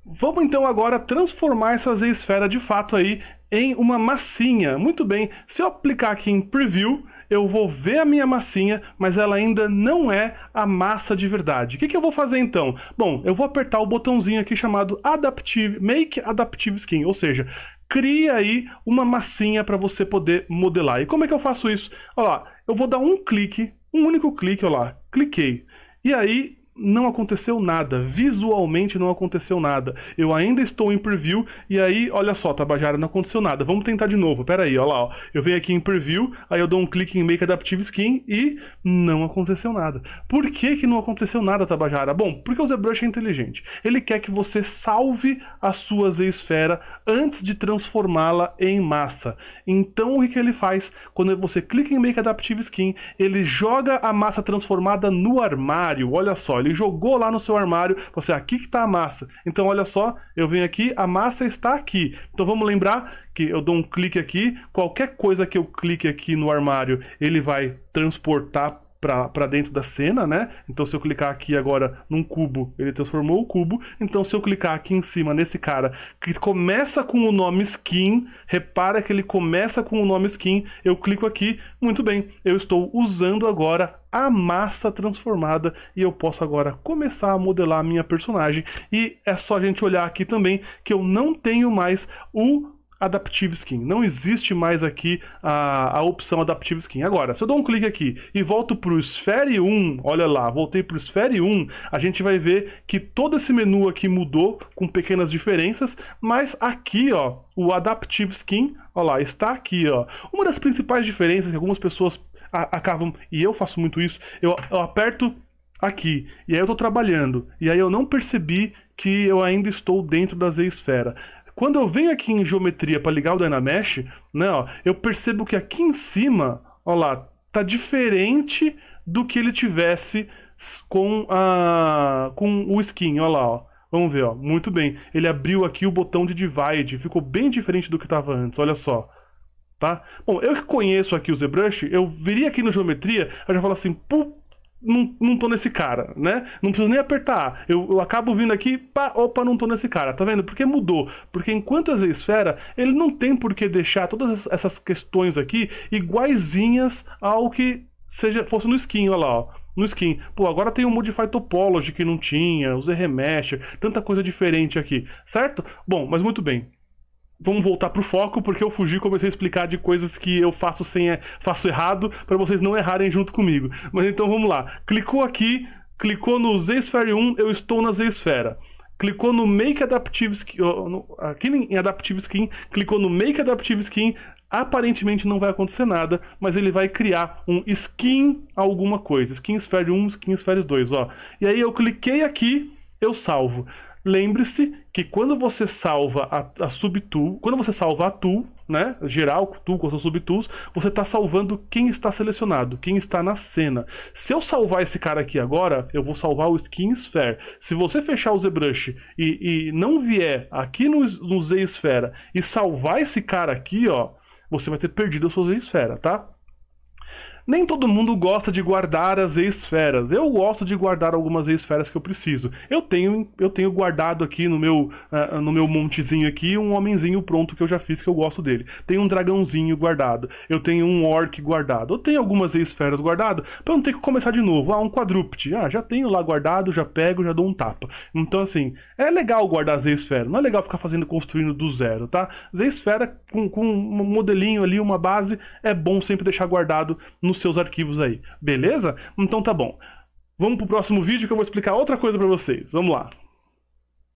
Vamos então agora transformar essa Z-esfera de fato aí em uma massinha. Muito bem, se eu aplicar aqui em Preview, eu vou ver a minha massinha, mas ela ainda não é a massa de verdade. O que eu vou fazer então? Bom, eu vou apertar o botãozinho aqui chamado Make Adaptive Skin, ou seja, cria aí uma massinha para você poder modelar. E como é que eu faço isso? Olha lá, eu vou dar um clique, um único clique, olha lá, cliquei. E aí não aconteceu nada, visualmente não aconteceu nada. Eu ainda estou em Preview e aí, olha só, Tabajara, não aconteceu nada. Vamos tentar de novo, pera aí, olha lá, ó. Eu venho aqui em Preview, aí eu dou um clique em Make Adaptive Skin e não aconteceu nada. Por que que não aconteceu nada, Tabajara? Bom, porque o ZBrush é inteligente. Ele quer que você salve a sua Z-esfera antes de transformá-la em massa. Então o que ele faz? Quando você clica em Make Adaptive Skin, ele joga a massa transformada no armário. Olha só, ele jogou lá no seu armário, você, aqui que está a massa. Então olha só, eu venho aqui, a massa está aqui. Então vamos lembrar que eu dou um clique aqui, qualquer coisa que eu clique aqui no armário, ele vai transportar para dentro da cena, né? Então se eu clicar aqui agora num cubo, ele transformou o cubo. Então se eu clicar aqui em cima nesse cara que começa com o nome Skin, repara que ele começa com o nome Skin, eu clico aqui, muito bem, eu estou usando agora a massa transformada e eu posso agora começar a modelar a minha personagem. E é só a gente olhar aqui também que eu não tenho mais o Adaptive Skin. Não existe mais aqui a opção Adaptive Skin. Agora, se eu dou um clique aqui e volto para o Sphere 1, olha lá, voltei para o Sphere 1, a gente vai ver que todo esse menu aqui mudou com pequenas diferenças, mas aqui, ó, o Adaptive Skin, ó lá, está aqui, ó. Uma das principais diferenças que algumas pessoas acabam, e eu faço muito isso, eu aperto aqui, e aí eu estou trabalhando, e aí eu não percebi que eu ainda estou dentro da Z-esfera. Quando eu venho aqui em geometria para ligar o Dynamesh, né, ó, eu percebo que aqui em cima, ó lá, tá diferente do que ele tivesse com o skin, ó lá, ó. Vamos ver, ó, muito bem. Ele abriu aqui o botão de divide, ficou bem diferente do que estava antes, olha só. Tá? Bom, eu que conheço aqui o ZBrush, eu viria aqui no geometria, eu já falo assim, pô, não tô nesse cara, né? Não preciso nem apertar. Eu acabo vindo aqui, pá, opa, não tô nesse cara, tá vendo? Porque mudou. Porque enquanto a Z-esfera, ele não tem por que deixar todas essas questões aqui iguaizinhas ao que fosse no skin, olha lá, ó. No skin. Pô, agora tem o Modify Topology que não tinha, o Z-Remesh, tanta coisa diferente aqui, certo? Bom, mas muito bem. Vamos voltar pro foco, porque eu fugi e comecei a explicar de coisas que eu faço errado, para vocês não errarem junto comigo. Mas então vamos lá. Clicou aqui, clicou no Z-Sphere 1, eu estou na Z-esfera. Clicou no Make Adaptive Skin, aqui em Adaptive Skin, clicou no Make Adaptive Skin, aparentemente não vai acontecer nada, mas ele vai criar um skin alguma coisa. Skin Sphere 1, Skin Sphere 2, ó. E aí eu cliquei aqui, eu salvo. Lembre-se que quando você salva a subtool, quando você salva a tool, né, geral, tool com seus subtools, você está salvando quem está selecionado, quem está na cena. Se eu salvar esse cara aqui agora, eu vou salvar o Skin Sphere. Se você fechar o ZBrush e não vier aqui no Z-esfera e salvar esse cara aqui, ó, você vai ter perdido a sua Z-esfera, tá? Nem todo mundo gosta de guardar as Z-esferas. Eu gosto de guardar algumas Z-esferas que eu preciso. Eu tenho guardado aqui no meu montezinho aqui um homenzinho pronto que eu já fiz, que eu gosto dele. Tem um dragãozinho guardado. Eu tenho um orc guardado. Eu tenho algumas Z-esferas guardadas para não ter que começar de novo. Um quadrúpede. Já tenho lá guardado, já pego, já dou um tapa. Então assim, é legal guardar Z-esfera. Não é legal ficar construindo do zero, tá? Z-esfera com um modelinho ali, uma base, é bom sempre deixar guardado nos seus arquivos aí, beleza? Então tá bom. Vamos pro próximo vídeo que eu vou explicar outra coisa pra vocês. Vamos lá.